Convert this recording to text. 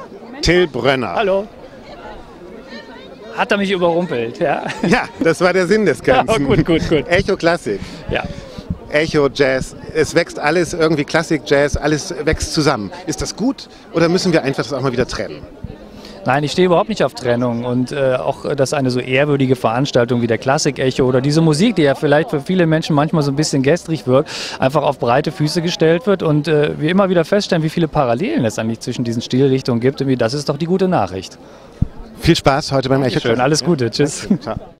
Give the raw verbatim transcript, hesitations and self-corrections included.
Till Brönner. Hallo. Hat er mich überrumpelt, ja? Ja, das war der Sinn des Ganzen. Ja, gut, gut, gut. Echo Klassik. Ja. Echo Jazz. Es wächst alles irgendwie Klassik, Jazz, alles wächst zusammen. Ist das gut oder müssen wir einfach das auch mal wieder trennen? Nein, ich stehe überhaupt nicht auf Trennung und äh, auch, dass eine so ehrwürdige Veranstaltung wie der Klassik-Echo oder diese Musik, die ja vielleicht für viele Menschen manchmal so ein bisschen gestrig wirkt, einfach auf breite Füße gestellt wird und äh, wir immer wieder feststellen, wie viele Parallelen es eigentlich zwischen diesen Stilrichtungen gibt. Das ist doch die gute Nachricht. Viel Spaß heute beim Echo Klassik. Schön, alles Gute, tschüss. Ciao.